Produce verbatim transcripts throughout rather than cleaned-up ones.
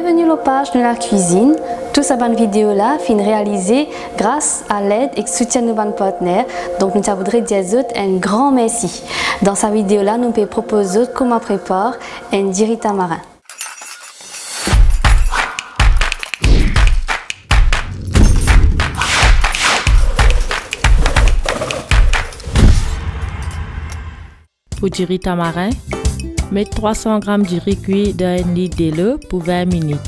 Bienvenue aux pages de la cuisine. Tout ça bonne vidéo là fin réalisée grâce à l'aide et soutien de nos partenaires. Donc nous voudrions dire un grand merci. Dans cette vidéo là, nous pouvons proposer comment préparer un diri tamarin. Pour du riz tamarin, mettez trois cents grammes de riz cuit dans un litre d'eau pour vingt minutes.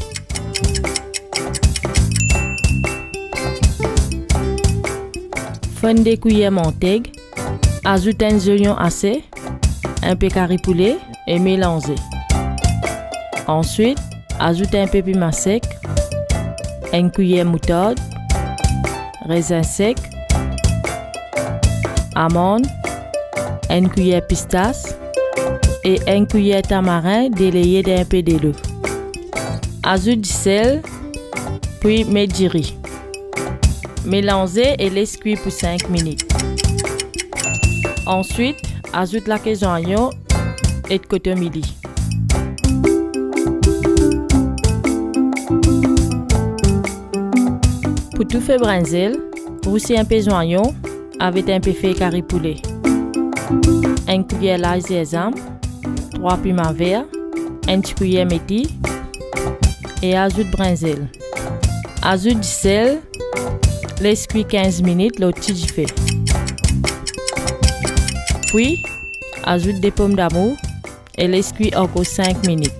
Fondez des cuillères mentègue, ajoutez un oignon assez, un peu curry poulet et mélangez. Ensuite, ajoutez un peu piment sec, une cuillère moutarde, raisin sec, amandes, une cuillère pistache et une cuillère tamarin délayée d'un peu d'eau. Ajoutez du sel, puis mettez du riz. Mélangez et laissez cuire pour cinq minutes. Ensuite, ajoutez la oignon et de coton midi. Pour tout faire brinzel, roussez un peu d'oignon avec un peu de curry poulet. Une cuillère l'ail sésame, trois piments verts, une cuillère métis et ajoute brinzel. Ajoute du sel, laisse cuire quinze minutes le petit fait. Puis, ajoute des pommes d'amour et laisse cuire encore cinq minutes.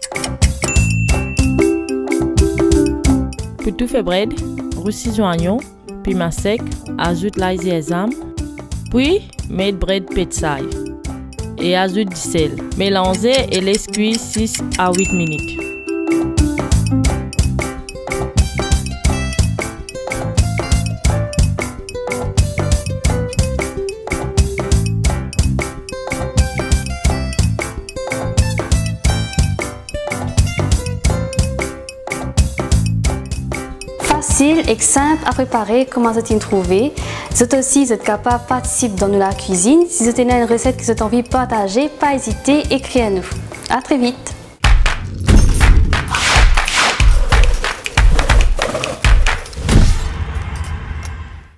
Pour tout faire bread, roussis l'oignon, piment sec, ajoute l'ail sésame, puis mettez bread pétsaille et ajoute du sel. Mélangez et laisse cuire six à huit minutes. Facile et simple à préparer, comment vous avez trouvé. Vous êtes aussi vous êtes capable de participer dans la cuisine. Si vous avez une recette que vous avez envie de partager, pas hésiter, écrivez à nous. À très vite.